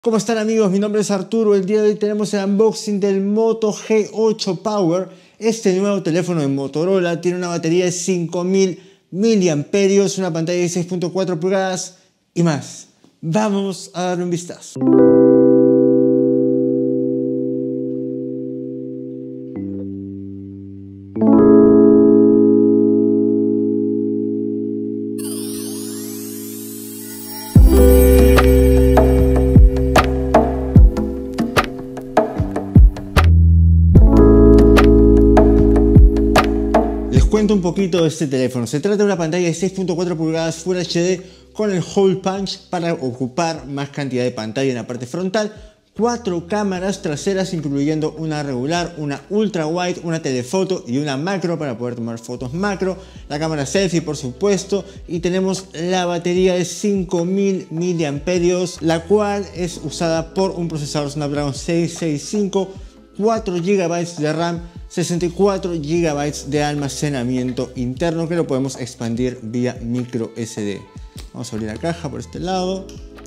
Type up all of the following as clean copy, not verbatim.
¿Cómo están amigos? Mi nombre es Arturo. El día de hoy tenemos el unboxing del Moto G8 Power. Este nuevo teléfono de Motorola tiene una batería de 5000 mAh, una pantalla de 6.4 pulgadas y más. Vamos a darle un vistazo. Cuento un poquito de este teléfono. Se trata de una pantalla de 6.4 pulgadas Full HD con el Hole Punch para ocupar más cantidad de pantalla en la parte frontal, 4 cámaras traseras incluyendo una regular, una ultra wide, una telefoto y una macro para poder tomar fotos macro, la cámara selfie por supuesto, y tenemos la batería de 5000 mAh, la cual es usada por un procesador Snapdragon 665, 4 GB de RAM, 64 GB de almacenamiento interno que lo podemos expandir vía micro SD. Vamos a abrir la caja por este lado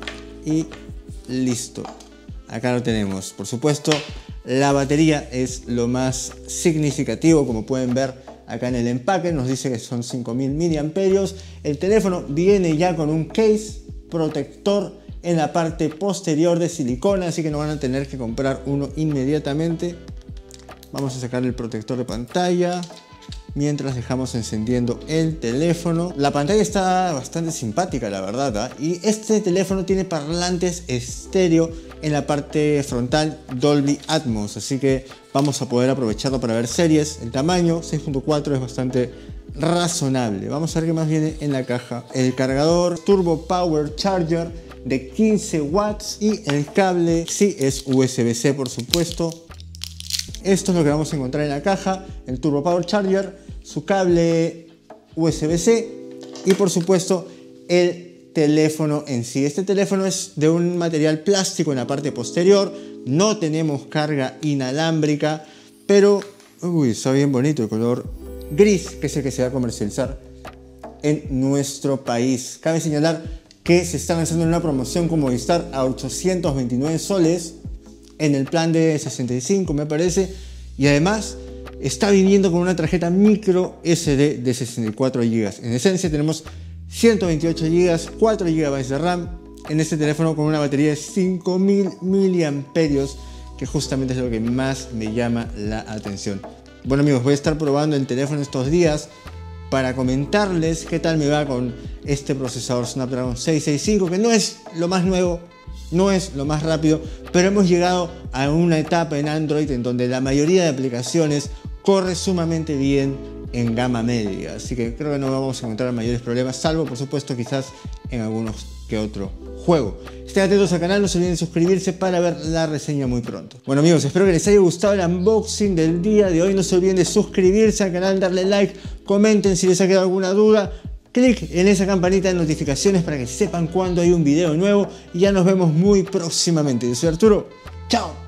y listo. Acá lo tenemos. Por supuesto, la batería es lo más significativo, como pueden ver acá en el empaque. Nos dice que son 5000 mAh. El teléfono viene ya con un case protector en la parte posterior de silicona, así que no van a tener que comprar uno inmediatamente. Vamos a sacar el protector de pantalla mientras dejamos encendiendo el teléfono. La pantalla está bastante simpática, la verdad, ¿eh? Y este teléfono tiene parlantes estéreo en la parte frontal Dolby Atmos, así que vamos a poder aprovecharlo para ver series. El tamaño 6.4 es bastante razonable. Vamos a ver qué más viene en la caja. El cargador Turbo Power Charger de 15 watts y el cable sí es USB-C, por supuesto. Esto es lo que vamos a encontrar en la caja: el Turbo Power Charger, su cable USB-C y por supuesto el teléfono en sí. Este teléfono es de un material plástico en la parte posterior, no tenemos carga inalámbrica, pero está bien bonito el color gris, que es el que se va a comercializar en nuestro país. Cabe señalar que se está lanzando una promoción con Movistar a 829 soles en el plan de 65 me parece, y además está viniendo con una tarjeta micro SD de 64 GB. En esencia tenemos 128 GB, 4 GB de RAM en este teléfono con una batería de 5000 mAh, que justamente es lo que más me llama la atención. Bueno amigos, voy a estar probando el teléfono estos días para comentarles qué tal me va con este procesador Snapdragon 665, que no es lo más nuevo, no es lo más rápido, pero hemos llegado a una etapa en Android en donde la mayoría de aplicaciones corre sumamente bien en gama media, así que creo que no vamos a encontrar mayores problemas, salvo por supuesto quizás en algunos que otro juego. Estén atentos al canal, no se olviden de suscribirse para ver la reseña muy pronto. Bueno amigos, espero que les haya gustado el unboxing del día de hoy. No se olviden de suscribirse al canal, darle like, comenten si les ha quedado alguna duda. Clic en esa campanita de notificaciones para que sepan cuando hay un video nuevo y ya nos vemos muy próximamente. Yo soy Arturo, chao.